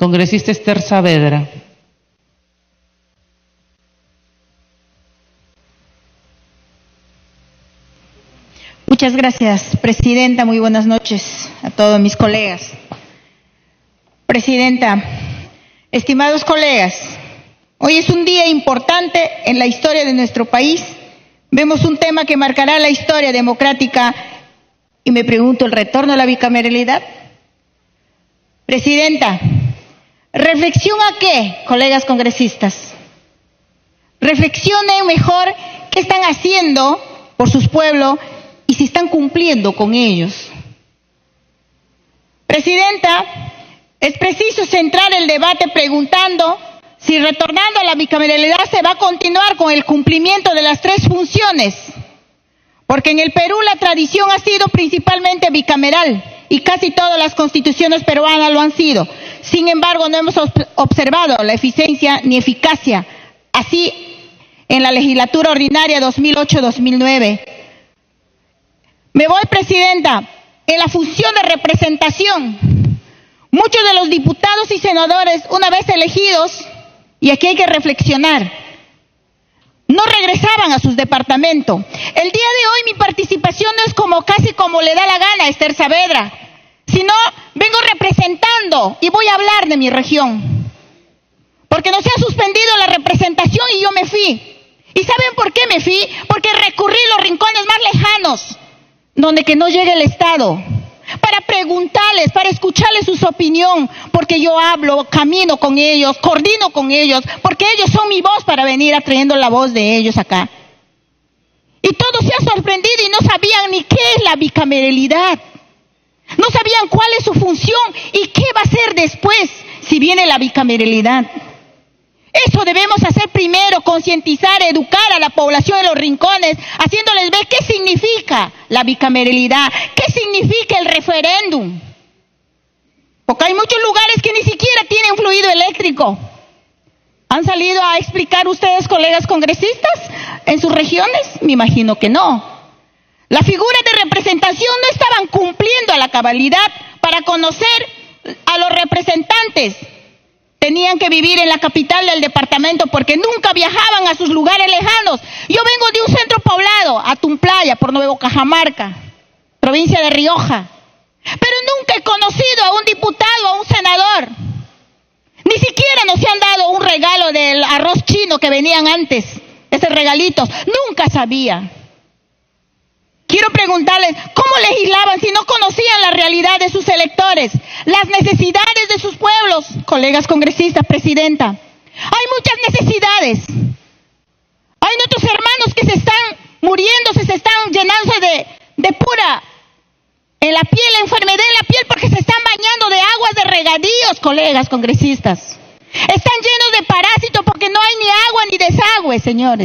Congresista Esther Saavedra. Muchas gracias, Presidenta. Muy buenas noches a todos mis colegas. Presidenta, estimados colegas, hoy es un día importante en la historia de nuestro país. Vemos un tema que marcará la historia democrática y me pregunto, ¿el retorno a la bicameralidad? Presidenta, ¿reflexión a qué, colegas congresistas? Reflexionen mejor qué están haciendo por sus pueblos y si están cumpliendo con ellos. Presidenta, es preciso centrar el debate preguntando si retornando a la bicameralidad se va a continuar con el cumplimiento de las 3 funciones, porque en el Perú la tradición ha sido principalmente bicameral y casi todas las constituciones peruanas lo han sido. Sin embargo, no hemos observado la eficiencia ni eficacia, así en la legislatura ordinaria 2008-2009. Me voy, Presidenta, en la función de representación. Muchos de los diputados y senadores, una vez elegidos, y aquí hay que reflexionar, no regresaban a sus departamentos. El día de hoy mi participación no es casi como le da la gana a Esther Saavedra, sino vengo representando y voy a hablar de mi región. Porque nos ha suspendido la representación y yo me fui. ¿Y saben por qué me fui? Porque recurrí a los rincones más lejanos, donde que no llegue el Estado, para preguntarles, para escucharles su opinión, porque yo hablo, camino con ellos, coordino con ellos, porque ellos son mi voz para venir atrayendo la voz de ellos acá. Y todos se han sorprendido y no sabían ni qué es la bicameralidad, no sabían cuál es su función y qué va a ser después si viene la bicameralidad. Eso debemos hacer primero, concientizar, educar a la población en los rincones, haciéndoles ver qué significa la bicameralidad, qué significa el referéndum. Porque hay muchos lugares que ni siquiera tienen fluido eléctrico. ¿Han salido a explicar ustedes, colegas congresistas, en sus regiones? Me imagino que no. Las figuras de representación no estaban cumpliendo a la cabalidad para conocer a los representantes. Tenían que vivir en la capital del departamento porque nunca viajaban a sus lugares lejanos. Yo vengo de un centro poblado, Atumplaya, por Nuevo Cajamarca, provincia de Rioja. Pero nunca he conocido a un diputado, a un senador. Ni siquiera nos han dado un regalo del arroz chino que venían antes, esos regalitos. Nunca sabía. Quiero preguntarles, ¿cómo legislaban si no conocían la realidad de sus electores, las necesidades de sus pueblos? Colegas congresistas, Presidenta, hay muchas necesidades. Hay nuestros hermanos que se están muriendo, se están llenándose de pura en la piel, enfermedad en la piel, porque se están bañando de aguas de regadíos, colegas congresistas. Están llenos de parásitos porque no hay ni agua ni desagüe, señores.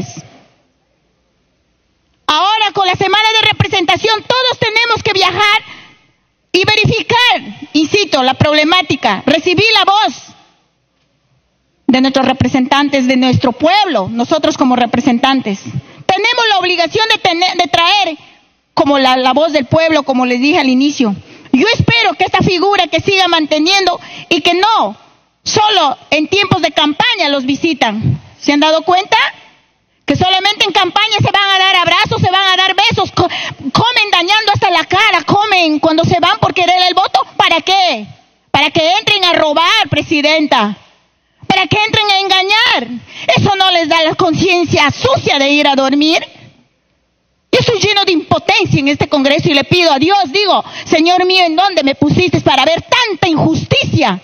Ahora, con la semana de representación, todos tenemos que viajar y verificar, insisto, la problemática, recibir la voz de nuestros representantes, de nuestro pueblo, nosotros como representantes. Tenemos la obligación de traer como la voz del pueblo, como les dije al inicio. Yo espero que esta figura que siga manteniendo y que no solo en tiempos de campaña los visitan. ¿Se han dado cuenta? Que solamente en campaña se van a dar abrazos, se van a dar besos, comen dañando hasta la cara, comen cuando se van por querer el voto. ¿Para qué? Para que entren a robar, Presidenta. Para que entren a engañar. Eso no les da la conciencia sucia de ir a dormir. Yo estoy lleno de impotencia en este Congreso y le pido a Dios, digo, Señor mío, ¿en dónde me pusiste para ver tanta injusticia?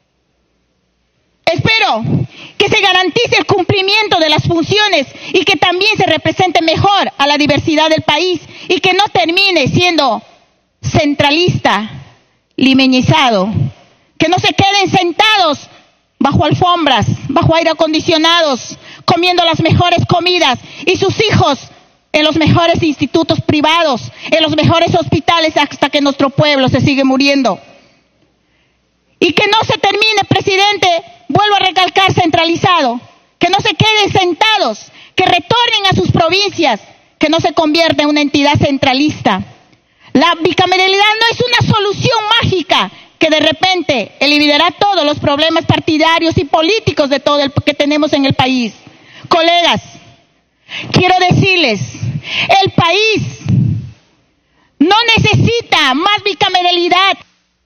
Espero que se garantice el cumplimiento de las funciones y que también se represente mejor a la diversidad del país y que no termine siendo centralista, limeñizado, que no se queden sentados bajo alfombras, bajo aire acondicionados, comiendo las mejores comidas y sus hijos en los mejores institutos privados, en los mejores hospitales hasta que nuestro pueblo se sigue muriendo. Y que no se termine, Presidente, vuelvo a recalcar, centralizado, que no se queden sentados, que retornen a sus provincias, que no se convierta en una entidad centralista. La bicameralidad no es una solución mágica que de repente eliminará todos los problemas partidarios y políticos de todo el que tenemos en el país. Colegas, quiero decirles, el país no necesita más bicameralidad.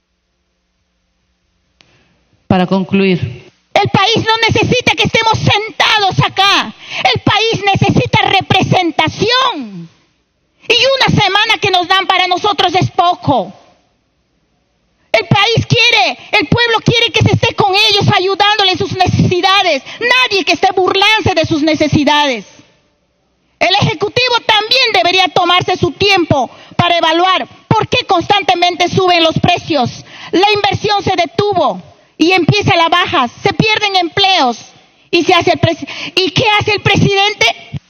Para concluir. El país no necesita que estemos sentados acá. El país necesita representación. Y una semana que nos dan para nosotros es poco. El país quiere, el pueblo quiere que se esté con ellos ayudándole en sus necesidades. Nadie que esté burlándose de sus necesidades. El Ejecutivo también debería tomarse su tiempo para evaluar por qué constantemente suben los precios. La inversión se detuvo y empieza la baja, se pierden empleos. ¿Y qué hace el presidente?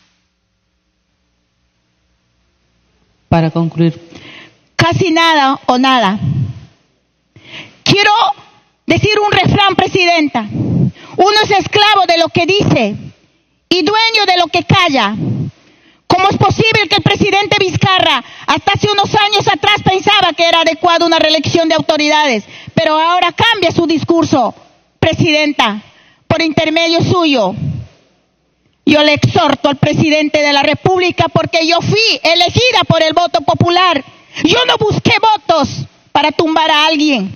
Para concluir. Casi nada o nada. Quiero decir un refrán, presidenta. Uno es esclavo de lo que dice y dueño de lo que calla. ¿Cómo es posible que el presidente Vizcarra hasta hace unos años atrás pensaba que era adecuada una reelección de autoridades, pero ahora cambia su discurso? Presidenta, por intermedio suyo, yo le exhorto al presidente de la República, porque yo fui elegida por el voto popular. Yo no busqué votos para tumbar a alguien.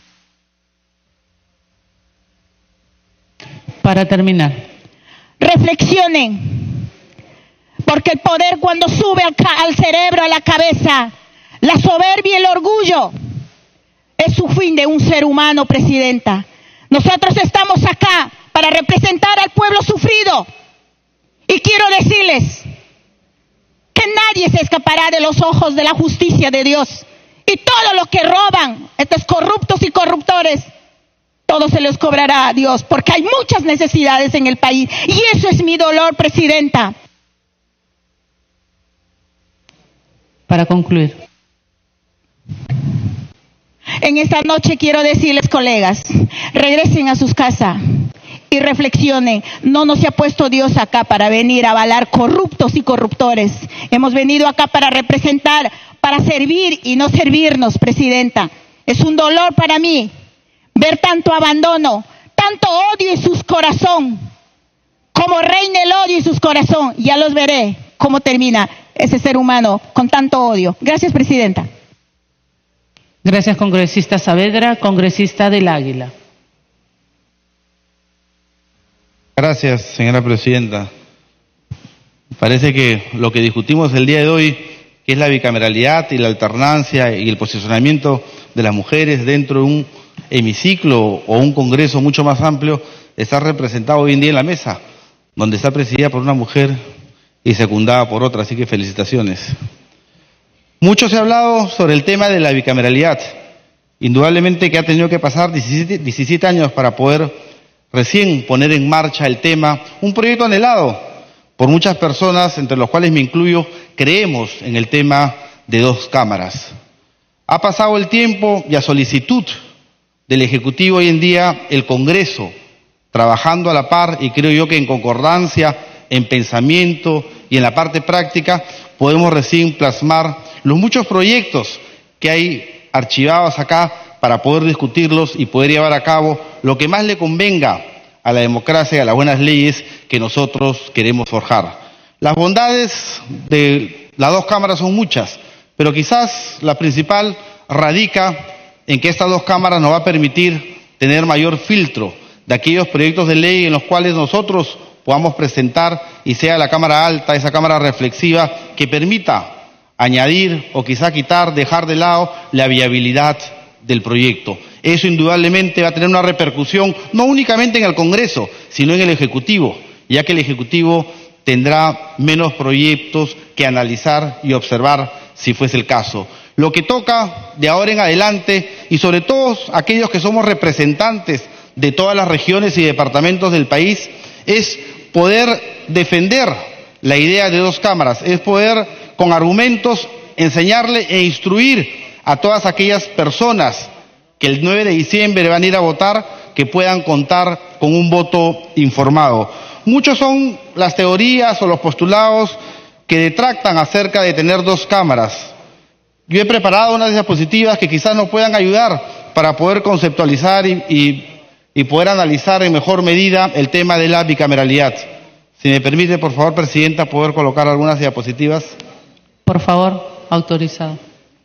Para terminar. Reflexionen, porque el poder cuando sube al cerebro, a la cabeza, la soberbia y el orgullo es su fin de un ser humano, presidenta. Nosotros estamos acá para representar al pueblo sufrido. Y quiero decirles que nadie se escapará de los ojos de la justicia de Dios. Y todo lo que roban estos corruptos y corruptores, todo se les cobrará a Dios, porque hay muchas necesidades en el país. Y eso es mi dolor, presidenta. Para concluir. En esta noche quiero decirles, colegas, regresen a sus casas y reflexionen. No nos ha puesto Dios acá para venir a avalar corruptos y corruptores. Hemos venido acá para representar, para servir y no servirnos, presidenta. Es un dolor para mí ver tanto abandono, tanto odio en sus corazones. Como reina el odio en sus corazones. Ya los veré cómo termina ese ser humano con tanto odio. Gracias, presidenta. Gracias, congresista Saavedra. Congresista del Águila. Gracias, señora presidenta. Parece que lo que discutimos el día de hoy, que es la bicameralidad y la alternancia y el posicionamiento de las mujeres dentro de un hemiciclo o un congreso mucho más amplio, está representado hoy en día en la mesa, donde está presidida por una mujer y secundada por otra, así que felicitaciones. Mucho se ha hablado sobre el tema de la bicameralidad. Indudablemente que ha tenido que pasar 17 años para poder recién poner en marcha el tema, un proyecto anhelado por muchas personas, entre los cuales me incluyo. Creemos en el tema de 2 cámaras. Ha pasado el tiempo y a solicitud del Ejecutivo hoy en día el Congreso, trabajando a la par y creo yo que en concordancia, en pensamiento y en la parte práctica, podemos recién plasmar los muchos proyectos que hay archivados acá para poder discutirlos y poder llevar a cabo lo que más le convenga a la democracia y a las buenas leyes que nosotros queremos forjar. Las bondades de las 2 cámaras son muchas, pero quizás la principal radica en que estas 2 cámaras nos va a permitir tener mayor filtro de aquellos proyectos de ley en los cuales nosotros podamos presentar y sea la Cámara Alta, esa Cámara reflexiva que permita añadir o quizá quitar, dejar de lado la viabilidad del proyecto. Eso indudablemente va a tener una repercusión no únicamente en el Congreso, sino en el Ejecutivo, ya que el Ejecutivo tendrá menos proyectos que analizar y observar si fuese el caso. Lo que toca de ahora en adelante, y sobre todo aquellos que somos representantes de todas las regiones y departamentos del país, es poder defender la idea de 2 cámaras, es poder con argumentos enseñarle e instruir a todas aquellas personas que el 9 de diciembre van a ir a votar, que puedan contar con un voto informado. Muchos son las teorías o los postulados que detractan acerca de tener 2 cámaras. Yo he preparado unas diapositivas que quizás nos puedan ayudar para poder conceptualizar y poder analizar en mejor medida el tema de la bicameralidad. Si me permite, por favor, Presidenta, poder colocar algunas diapositivas. Por favor, autorizado.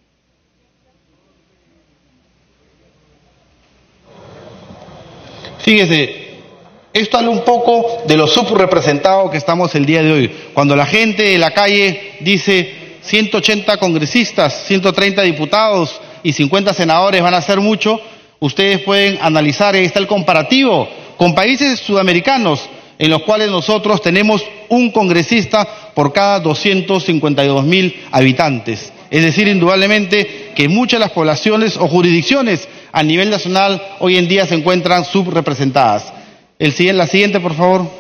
Fíjese, esto habla un poco de lo subrepresentado que estamos el día de hoy. Cuando la gente de la calle dice 180 congresistas, 130 diputados y 50 senadores van a ser mucho, ustedes pueden analizar, ahí está el comparativo con países sudamericanos en los cuales nosotros tenemos un congresista por cada 252.000 habitantes. Es decir, indudablemente que muchas de las poblaciones o jurisdicciones a nivel nacional hoy en día se encuentran subrepresentadas. La siguiente, por favor.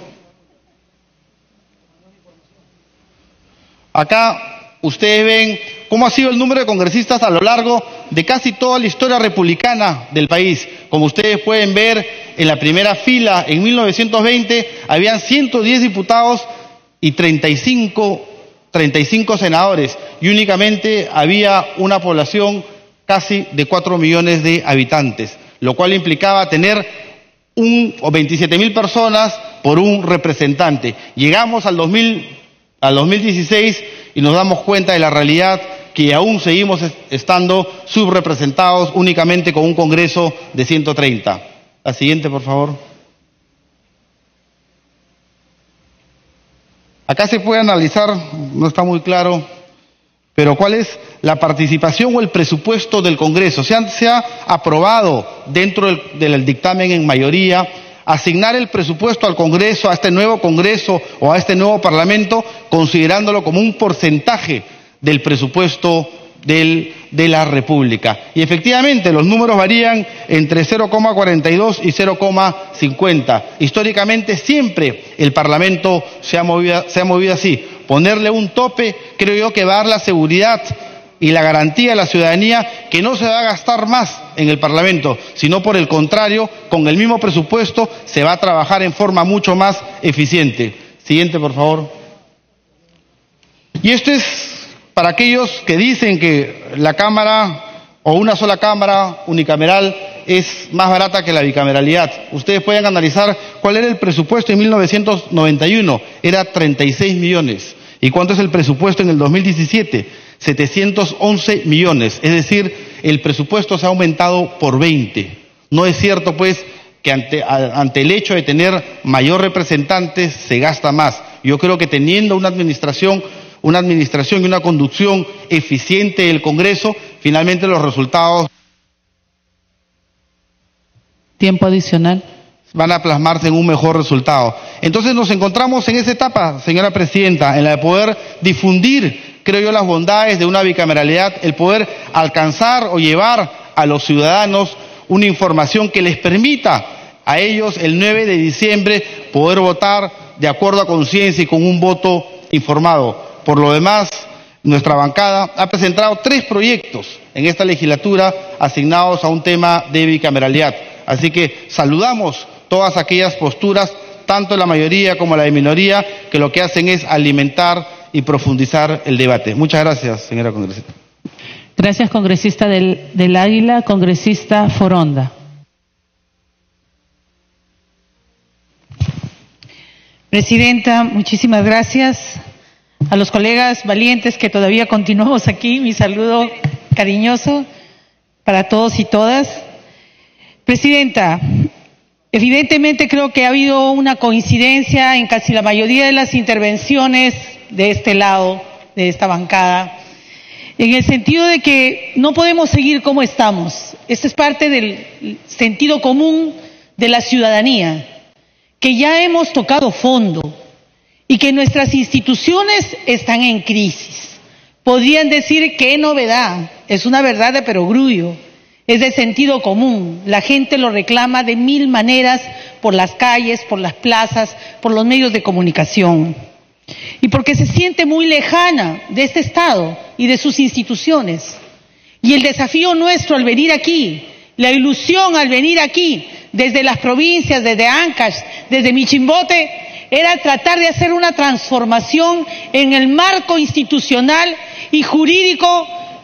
Acá ustedes ven cómo ha sido el número de congresistas a lo largo de casi toda la historia republicana del país. Como ustedes pueden ver, en la primera fila, en 1920, habían 110 diputados y 35 senadores, y únicamente había una población casi de 4 millones de habitantes, lo cual implicaba tener 27.000 personas por un representante. Llegamos al 2016 y nos damos cuenta de la realidad que aún seguimos estando subrepresentados únicamente con un Congreso de 130. La siguiente, por favor. Acá se puede analizar, no está muy claro, pero cuál es la participación o el presupuesto del Congreso. Se ha aprobado dentro del dictamen en mayoría asignar el presupuesto al Congreso, a este nuevo Congreso o a este nuevo Parlamento, considerándolo como un porcentaje del presupuesto de la República. Y efectivamente los números varían entre 0,42 y 0,50. Históricamente siempre el Parlamento se ha movido así. Ponerle un tope, creo yo, que va a dar la seguridad y la garantía a la ciudadanía que no se va a gastar más en el Parlamento, sino por el contrario, con el mismo presupuesto se va a trabajar en forma mucho más eficiente. Siguiente, por favor. Y esto es para aquellos que dicen que la Cámara o una sola Cámara unicameral es más barata que la bicameralidad. Ustedes pueden analizar cuál era el presupuesto en 1991, era 36 millones. ¿Y cuánto es el presupuesto en el 2017? 711 millones. Es decir, el presupuesto se ha aumentado por 20. No es cierto, pues, que ante el hecho de tener mayor representantes se gasta más. Yo creo que teniendo una administración y una conducción eficiente del Congreso, finalmente los resultados Tiempo adicional. van a plasmarse en un mejor resultado. Entonces nos encontramos en esa etapa, señora Presidenta, en la de poder difundir, creo yo, las bondades de una bicameralidad, el poder alcanzar o llevar a los ciudadanos una información que les permita a ellos el 9 de diciembre poder votar de acuerdo a conciencia y con un voto informado. Por lo demás, nuestra bancada ha presentado 3 proyectos en esta legislatura asignados a un tema de bicameralidad. Así que saludamos todas aquellas posturas, tanto la mayoría como la de minoría, que lo que hacen es alimentar y profundizar el debate. Muchas gracias, señora congresista. Gracias, congresista del Águila. Congresista Foronda. Presidenta, muchísimas gracias. A los colegas valientes que todavía continuamos aquí, mi saludo cariñoso para todos y todas. Presidenta, evidentemente creo que ha habido una coincidencia en casi la mayoría de las intervenciones de este lado, de esta bancada, en el sentido de que no podemos seguir como estamos. Esto es parte del sentido común de la ciudadanía, que ya hemos tocado fondo y que nuestras instituciones están en crisis. Podrían decir qué novedad, es una verdad de perogrullo, es de sentido común. La gente lo reclama de 1000 maneras, por las calles, por las plazas, por los medios de comunicación. Y porque se siente muy lejana de este Estado y de sus instituciones. Y el desafío nuestro al venir aquí, la ilusión al venir aquí, desde las provincias, desde Ancash, desde Michimbote, era tratar de hacer una transformación en el marco institucional y jurídico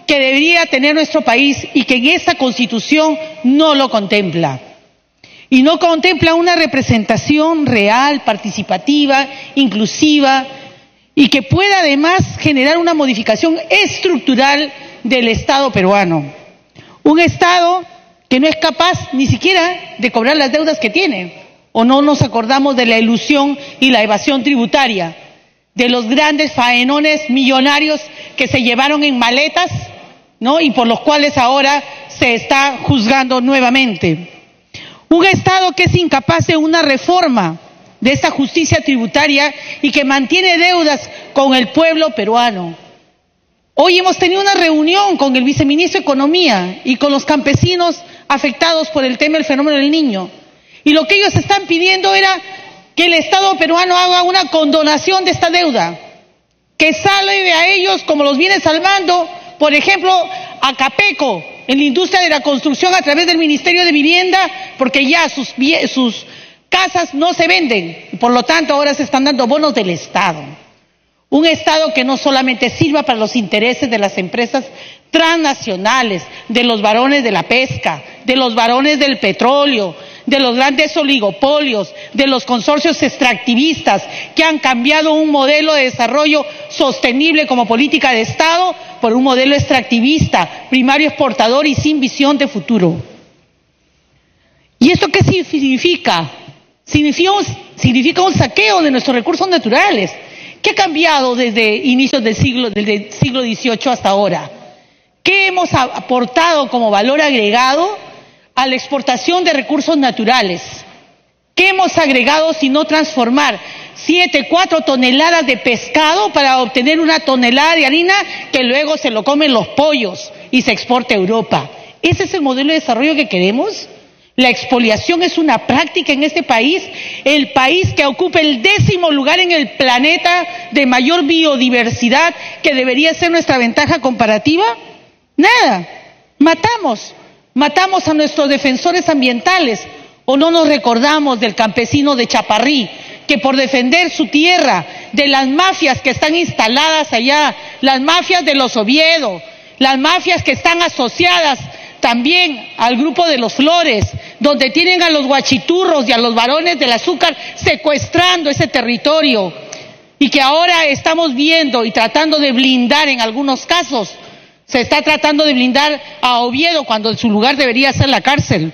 que debería tener nuestro país y que en esta Constitución no lo contempla. Y no contempla una representación real, participativa, inclusiva y que pueda además generar una modificación estructural del Estado peruano. Un Estado que no es capaz ni siquiera de cobrar las deudas que tiene. ¿O no nos acordamos de la elusión y la evasión tributaria? De los grandes faenones millonarios que se llevaron en maletas, ¿no? Y por los cuales ahora se está juzgando nuevamente. Un Estado que es incapaz de una reforma de esta justicia tributaria y que mantiene deudas con el pueblo peruano. Hoy hemos tenido una reunión con el viceministro de Economía y con los campesinos afectados por el tema del fenómeno del Niño. Y lo que ellos están pidiendo era que el Estado peruano haga una condonación de esta deuda, que salve a ellos como los viene salvando, por ejemplo, a Capeco, en la industria de la construcción a través del Ministerio de Vivienda, porque ya sus casas no se venden, y por lo tanto ahora se están dando bonos del Estado. Un Estado que no solamente sirva para los intereses de las empresas transnacionales, de los varones de la pesca, de los varones del petróleo, de los grandes oligopolios, de los consorcios extractivistas que han cambiado un modelo de desarrollo sostenible como política de Estado por un modelo extractivista, primario exportador y sin visión de futuro. ¿Y esto qué significa? Significa un saqueo de nuestros recursos naturales. ¿Qué ha cambiado desde inicios del siglo XVIII hasta ahora? ¿Qué hemos aportado como valor agregado a la exportación de recursos naturales? ¿Qué hemos agregado sino transformar 4 toneladas de pescado para obtener 1 tonelada de harina que luego se lo comen los pollos y se exporta a Europa? ¿Ese es el modelo de desarrollo que queremos? La expoliación es una práctica en este país, el país que ocupa el 10º lugar en el planeta de mayor biodiversidad, que debería ser nuestra ventaja comparativa. Nada, matamos a nuestros defensores ambientales, o no nos recordamos del campesino de Chaparrí, que por defender su tierra de las mafias que están instaladas allá, las mafias de los Oviedo, las mafias que están asociadas también al grupo de los Flores, donde tienen a los guachiturros y a los varones del azúcar secuestrando ese territorio, y que ahora estamos viendo y tratando de blindar en algunos casos. Se está tratando de blindar a Oviedo cuando su lugar debería ser la cárcel.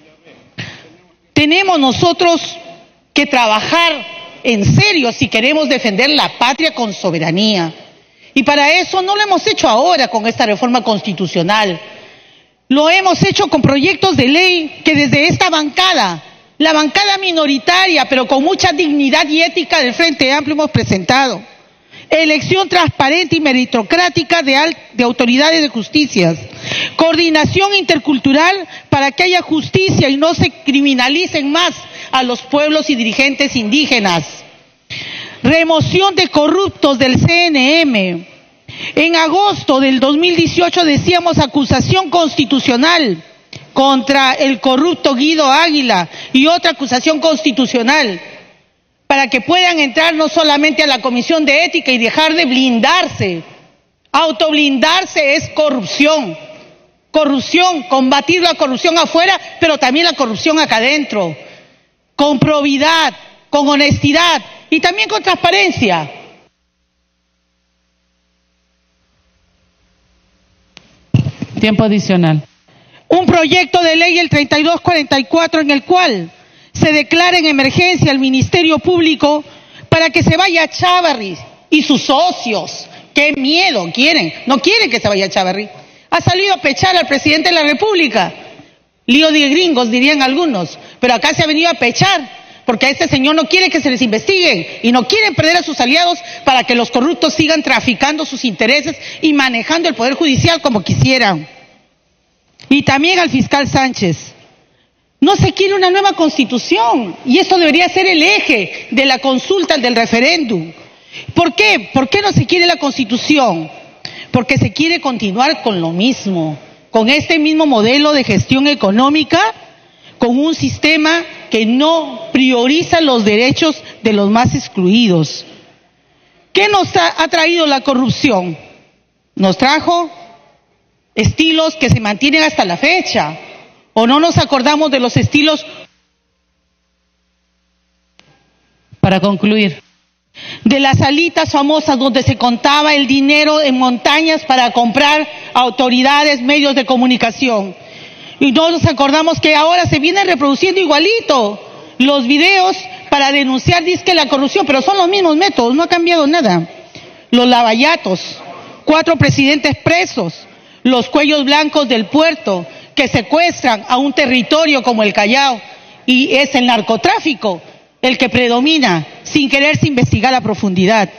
Tenemos nosotros que trabajar en serio si queremos defender la patria con soberanía. Y para eso no lo hemos hecho ahora con esta reforma constitucional. Lo hemos hecho con proyectos de ley que desde esta bancada, la bancada minoritaria, pero con mucha dignidad y ética del Frente Amplio, hemos presentado. Elección transparente y meritocrática de autoridades de justicia. Coordinación intercultural para que haya justicia y no se criminalicen más a los pueblos y dirigentes indígenas. Remoción de corruptos del CNM. En agosto del 2018 decíamos acusación constitucional contra el corrupto Guido Águila y otra acusación constitucional, para que puedan entrar no solamente a la Comisión de Ética y dejar de blindarse. Autoblindarse es corrupción. Corrupción, combatir la corrupción afuera, pero también la corrupción acá adentro. Con probidad, con honestidad y también con transparencia. Tiempo adicional. Un proyecto de ley, el 3244, en el cual se declara en emergencia al Ministerio Público para que se vaya Chávarri y sus socios. ¡Qué miedo quieren! No quieren que se vaya Chávarri. Ha salido a pechar al presidente de la República. Lío de gringos, dirían algunos. Pero acá se ha venido a pechar porque a este señor no quiere que se les investiguen y no quieren perder a sus aliados para que los corruptos sigan traficando sus intereses y manejando el Poder Judicial como quisieran. Y también al fiscal Sánchez. No se quiere una nueva constitución y esto debería ser el eje de la consulta del referéndum. ¿Por qué? ¿Por qué no se quiere la constitución? Porque se quiere continuar con lo mismo, con este mismo modelo de gestión económica, con un sistema que no prioriza los derechos de los más excluidos. ¿Qué nos ha traído la corrupción? Nos trajo estilos que se mantienen hasta la fecha, o no nos acordamos de los estilos. Para concluir. De las salitas famosas donde se contaba el dinero en montañas para comprar autoridades, medios de comunicación. Y no nos acordamos que ahora se vienen reproduciendo igualito los videos para denunciar disque la corrupción, pero son los mismos métodos, no ha cambiado nada. Los lavallatos, 4 presidentes presos, los cuellos blancos del puerto que secuestran a un territorio como el Callao, y es el narcotráfico el que predomina sin quererse investigar a profundidad.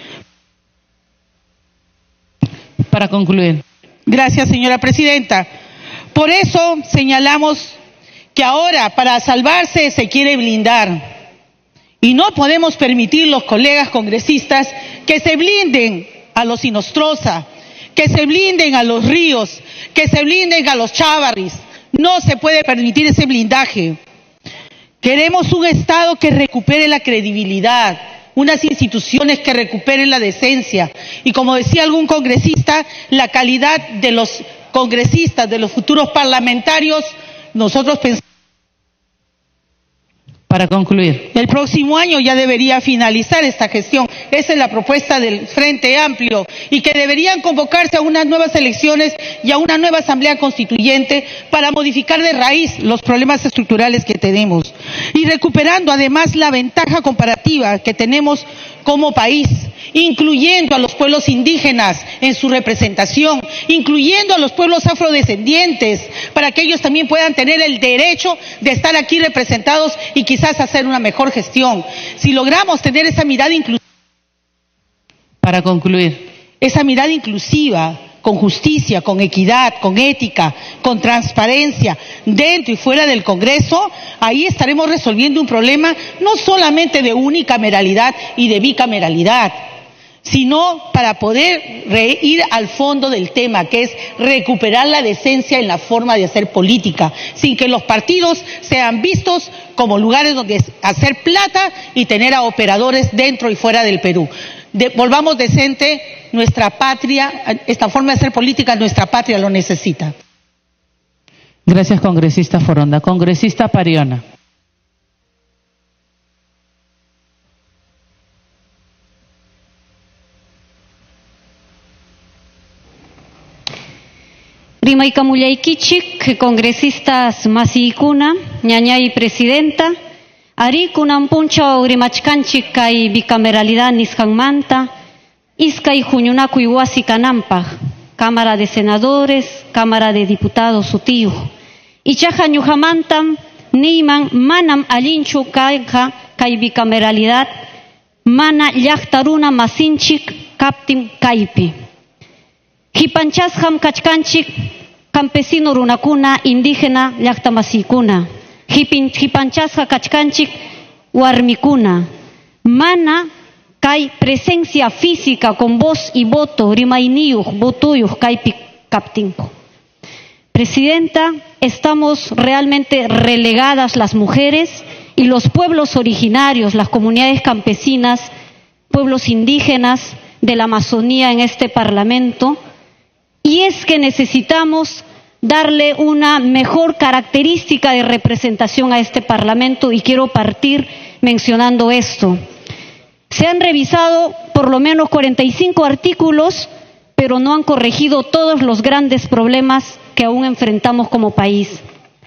Para concluir. Gracias, señora presidenta. Por eso señalamos que ahora para salvarse se quiere blindar. Y no podemos permitir, los colegas congresistas, que se blinden a los Inostroza, que se blinden a los Ríos, que se blinden a los Chávarris. No se puede permitir ese blindaje. Queremos un Estado que recupere la credibilidad, unas instituciones que recuperen la decencia. Y como decía algún congresista, la calidad de los congresistas, de los futuros parlamentarios, nosotros pensamos. Para concluir. El próximo año ya debería finalizar esta gestión. Esa es la propuesta del Frente Amplio, y que deberían convocarse a unas nuevas elecciones y a una nueva asamblea constituyente para modificar de raíz los problemas estructurales que tenemos, y recuperando además la ventaja comparativa que tenemos como país, incluyendo a los pueblos indígenas en su representación, incluyendo a los pueblos afrodescendientes, para que ellos también puedan tener el derecho de estar aquí representados y quizás hacer una mejor gestión. Si logramos tener esa mirada inclusiva. Para concluir. Esa mirada inclusiva, con justicia, con equidad, con ética, con transparencia, dentro y fuera del Congreso, ahí estaremos resolviendo un problema no solamente de unicameralidad y de bicameralidad, sino para poder ir al fondo del tema, que es recuperar la decencia en la forma de hacer política, sin que los partidos sean vistos como lugares donde hacer plata y tener a operadores dentro y fuera del Perú. Volvamos decente nuestra patria, esta forma de hacer política, nuestra patria lo necesita. Gracias, congresista Foronda. Congresista Pariona. Rimaykamullaykichik, congresistas masiykuna, ñañay presidenta, ari kunan punchaw rimachkanchik kay bicameralidad nisqanmanta, iskay huñunakuy wasi kananpaq, Cámara de Senadores, Cámara de Diputados sutiyuq. Ichaqa ñuqamantam niyman manam allinchu kayqa kay bicameralidad, mana llaqta runa masinchik kaptin kaypi. Hipanchasqam kachkanchik campesino runakuna, indígena llaqtamasiykuna. Hipanchasqa kachkanchik warmikuna. Mana kay presencia física con voz y voto rimayniyuq votuyuq kaypi kaptinku. Presidenta, estamos realmente relegadas las mujeres y los pueblos originarios, las comunidades campesinas, pueblos indígenas de la Amazonía en este Parlamento. Y es que necesitamos darle una mejor característica de representación a este Parlamento, y quiero partir mencionando esto. Se han revisado por lo menos 45 artículos, pero no han corregido todos los grandes problemas que aún enfrentamos como país.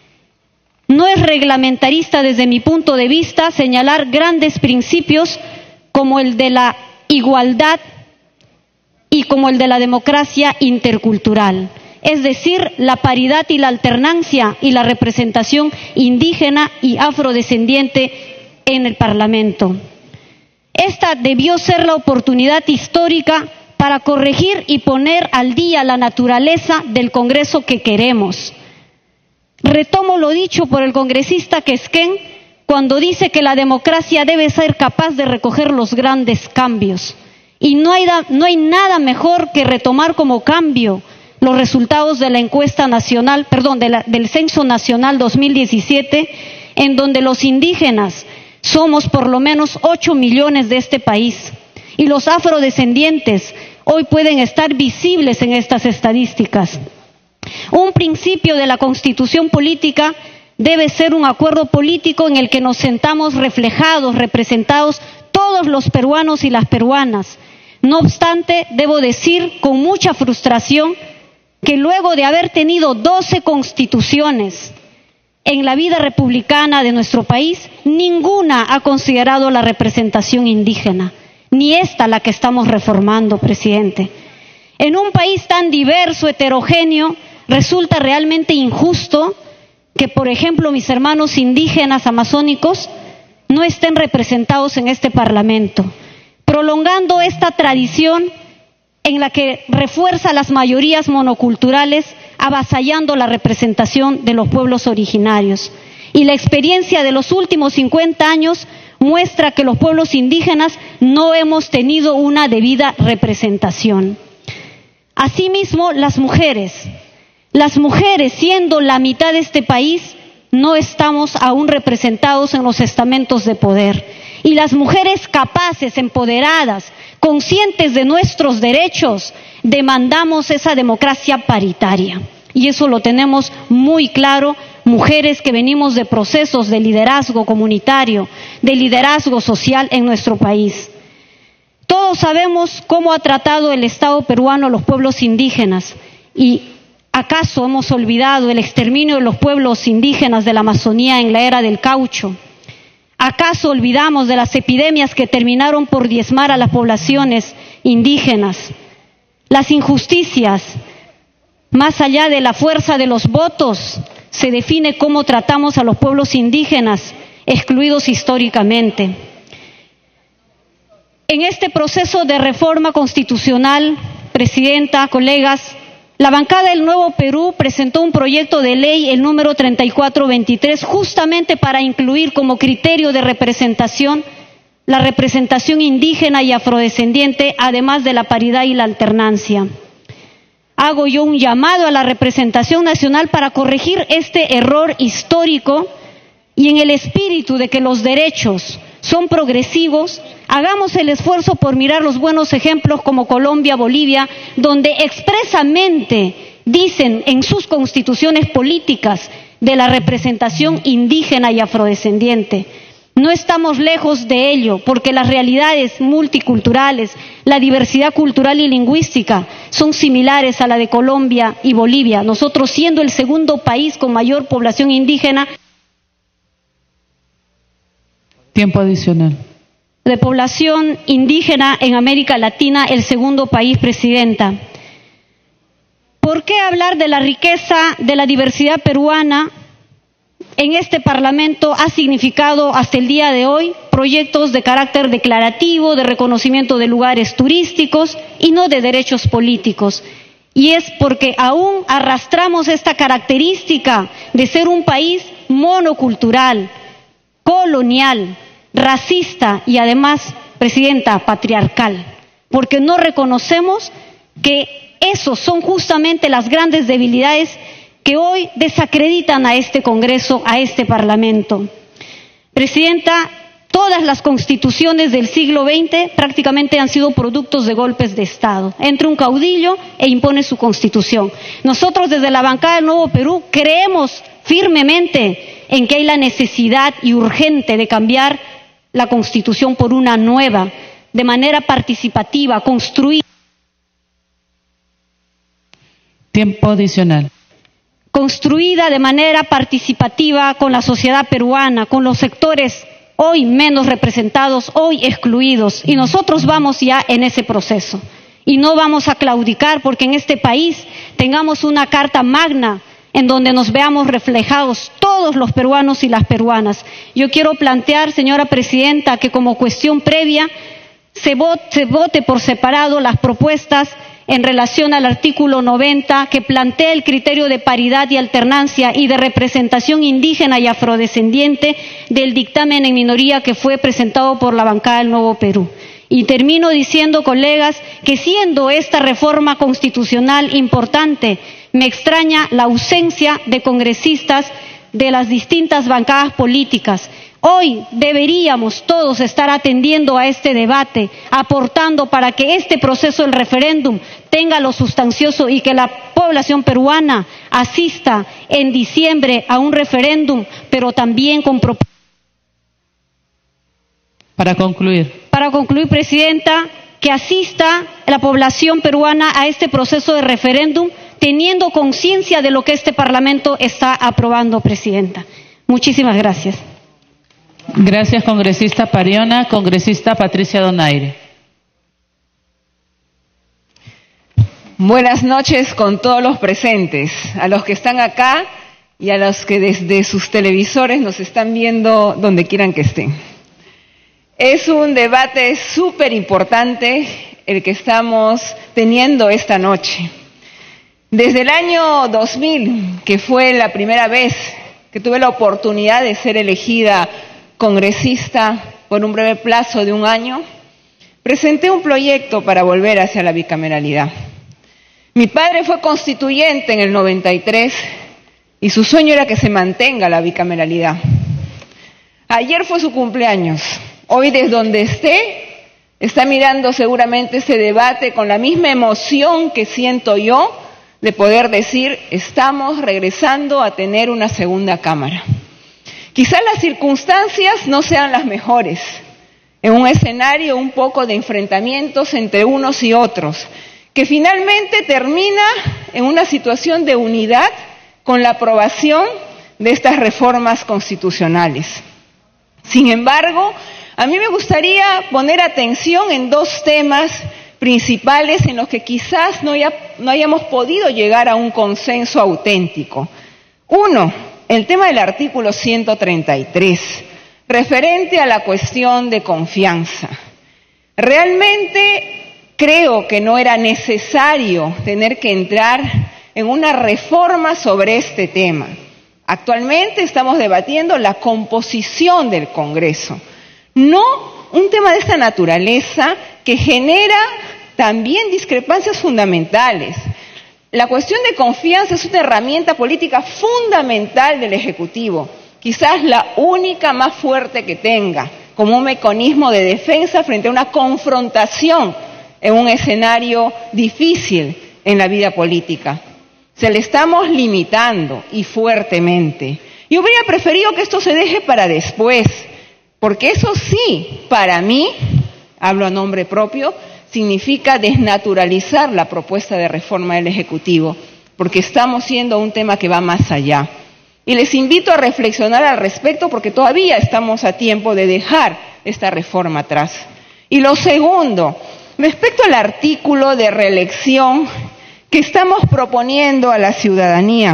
No es reglamentarista desde mi punto de vista señalar grandes principios como el de la igualdad y como el de la democracia intercultural, es decir, la paridad y la alternancia y la representación indígena y afrodescendiente en el Parlamento. Esta debió ser la oportunidad histórica para corregir y poner al día la naturaleza del Congreso que queremos. Retomo lo dicho por el congresista Quesquén cuando dice que la democracia debe ser capaz de recoger los grandes cambios. Y no hay nada mejor que retomar como cambio los resultados de la encuesta nacional, del Censo Nacional 2017, en donde los indígenas somos por lo menos 8 millones de este país, y los afrodescendientes hoy pueden estar visibles en estas estadísticas. Un principio de la Constitución política debe ser un acuerdo político en el que nos sentamos reflejados, representados todos los peruanos y las peruanas. No obstante, debo decir con mucha frustración que luego de haber tenido 12 constituciones en la vida republicana de nuestro país, ninguna ha considerado la representación indígena, ni esta la que estamos reformando, presidente. En un país tan diverso, heterogéneo, resulta realmente injusto que, por ejemplo, mis hermanos indígenas amazónicos no estén representados en este Parlamento, prolongando esta tradición en la que refuerza las mayorías monoculturales, avasallando la representación de los pueblos originarios. Y la experiencia de los últimos 50 años muestra que los pueblos indígenas no hemos tenido una debida representación. Asimismo, las mujeres siendo la mitad de este país, no estamos aún representados en los estamentos de poder. Y las mujeres capaces, empoderadas, conscientes de nuestros derechos, demandamos esa democracia paritaria. Y eso lo tenemos muy claro, mujeres que venimos de procesos de liderazgo comunitario, de liderazgo social en nuestro país. Todos sabemos cómo ha tratado el Estado peruano a los pueblos indígenas. ¿Y acaso hemos olvidado el exterminio de los pueblos indígenas de la Amazonía en la era del caucho? ¿Acaso olvidamos de las epidemias que terminaron por diezmar a las poblaciones indígenas? Las injusticias, más allá de la fuerza de los votos, se define cómo tratamos a los pueblos indígenas excluidos históricamente. En este proceso de reforma constitucional, presidenta, colegas, la bancada del Nuevo Perú presentó un proyecto de ley, el número 3423, justamente para incluir como criterio de representación la representación indígena y afrodescendiente, además de la paridad y la alternancia. Hago yo un llamado a la representación nacional para corregir este error histórico y en el espíritu de que los derechos son progresivos, hagamos el esfuerzo por mirar los buenos ejemplos como Colombia, Bolivia, donde expresamente dicen en sus constituciones políticas de la representación indígena y afrodescendiente. No estamos lejos de ello, porque las realidades multiculturales, la diversidad cultural y lingüística son similares a la de Colombia y Bolivia. Nosotros, siendo el segundo país con mayor población indígena, Tiempo adicional. de población indígena en América Latina, el segundo país, presidenta. ¿Por qué hablar de la riqueza de la diversidad peruana en este Parlamento ha significado hasta el día de hoy proyectos de carácter declarativo, de reconocimiento de lugares turísticos y no de derechos políticos? Y es porque aún arrastramos esta característica de ser un país monocultural, colonial, racista y además, presidenta, patriarcal, porque no reconocemos que esos son justamente las grandes debilidades que hoy desacreditan a este Congreso, a este Parlamento. Presidenta, todas las constituciones del siglo XX prácticamente han sido productos de golpes de Estado. Entra un caudillo e impone su constitución. Nosotros desde la bancada del Nuevo Perú creemos firmemente en que hay la necesidad y urgente de cambiar la Constitución por una nueva, de manera participativa, construida. Tiempo adicional. Construida de manera participativa con la sociedad peruana, con los sectores hoy menos representados, hoy excluidos. Y nosotros vamos ya en ese proceso. Y no vamos a claudicar porque en este país tengamos una carta magna en donde nos veamos reflejados todos los peruanos y las peruanas. Yo quiero plantear, señora presidenta, que como cuestión previa se vote por separado las propuestas en relación al artículo 90, que plantea el criterio de paridad y alternancia y de representación indígena y afrodescendiente del dictamen en minoría que fue presentado por la bancada del Nuevo Perú. Y termino diciendo, colegas, que siendo esta reforma constitucional importante, me extraña la ausencia de congresistas de las distintas bancadas políticas. Hoy deberíamos todos estar atendiendo a este debate, aportando para que este proceso del referéndum tenga lo sustancioso y que la población peruana asista en diciembre a un referéndum, pero también con propuestas. Para concluir. Para concluir, Presidenta, que asista la población peruana a este proceso de referéndum teniendo conciencia de lo que este Parlamento está aprobando, Presidenta. Muchísimas gracias. Gracias, congresista Pariona. Congresista Patricia Donaire. Buenas noches con todos los presentes, a los que están acá y a los que desde sus televisores nos están viendo donde quieran que estén. Es un debate súper importante el que estamos teniendo esta noche. Desde el año 2000, que fue la primera vez que tuve la oportunidad de ser elegida congresista por un breve plazo de un año, presenté un proyecto para volver hacia la bicameralidad. Mi padre fue constituyente en el 93 y su sueño era que se mantenga la bicameralidad. Ayer fue su cumpleaños. Hoy, desde donde esté, está mirando seguramente ese debate con la misma emoción que siento yo de poder decir, estamos regresando a tener una segunda cámara. Quizás las circunstancias no sean las mejores, en un escenario un poco de enfrentamientos entre unos y otros, que finalmente termina en una situación de unidad con la aprobación de estas reformas constitucionales. Sin embargo, a mí me gustaría poner atención en dos temas principales en los que quizás no hayamos podido llegar a un consenso auténtico. Uno, el tema del artículo 133, referente a la cuestión de confianza. Realmente creo que no era necesario tener que entrar en una reforma sobre este tema. Actualmente estamos debatiendo la composición del Congreso, no un tema de esta naturaleza que genera también discrepancias fundamentales. La cuestión de confianza es una herramienta política fundamental del Ejecutivo, quizás la única más fuerte que tenga, como un mecanismo de defensa frente a una confrontación en un escenario difícil en la vida política. Se le estamos limitando y fuertemente. Yo hubiera preferido que esto se deje para después, porque eso sí, para mí, hablo a nombre propio, significa desnaturalizar la propuesta de reforma del Ejecutivo, porque estamos siendo un tema que va más allá. Y les invito a reflexionar al respecto, porque todavía estamos a tiempo de dejar esta reforma atrás. Y lo segundo, respecto al artículo de reelección que estamos proponiendo a la ciudadanía.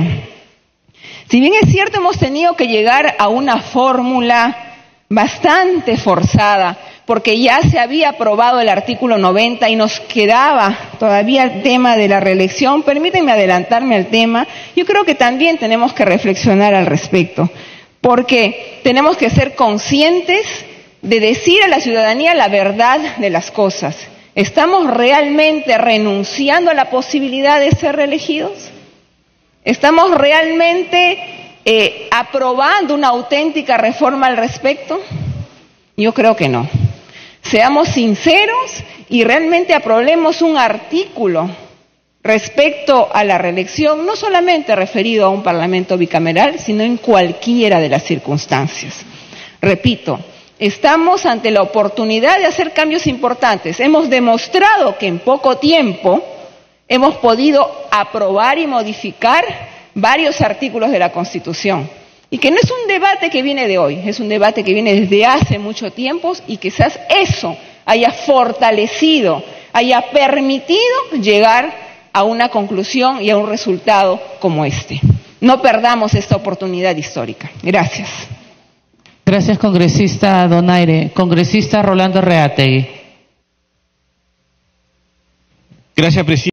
Si bien es cierto, hemos tenido que llegar a una fórmula bastante forzada, porque ya se había aprobado el artículo 90 y nos quedaba todavía el tema de la reelección. Permítanme adelantarme al tema. Yo creo que también tenemos que reflexionar al respecto, porque tenemos que ser conscientes de decir a la ciudadanía la verdad de las cosas. ¿Estamos realmente renunciando a la posibilidad de ser reelegidos? ¿Estamos realmente aprobando una auténtica reforma al respecto? Yo creo que no. Seamos sinceros y realmente aprobemos un artículo respecto a la reelección, no solamente referido a un parlamento bicameral, sino en cualquiera de las circunstancias. Repito, estamos ante la oportunidad de hacer cambios importantes. Hemos demostrado que en poco tiempo hemos podido aprobar y modificar varios artículos de la Constitución. Y que no es un debate que viene de hoy, es un debate que viene desde hace mucho tiempo y quizás eso haya fortalecido, haya permitido llegar a una conclusión y a un resultado como este. No perdamos esta oportunidad histórica. Gracias. Gracias, congresista Donaire. Congresista Rolando Reategui. Gracias, presidente.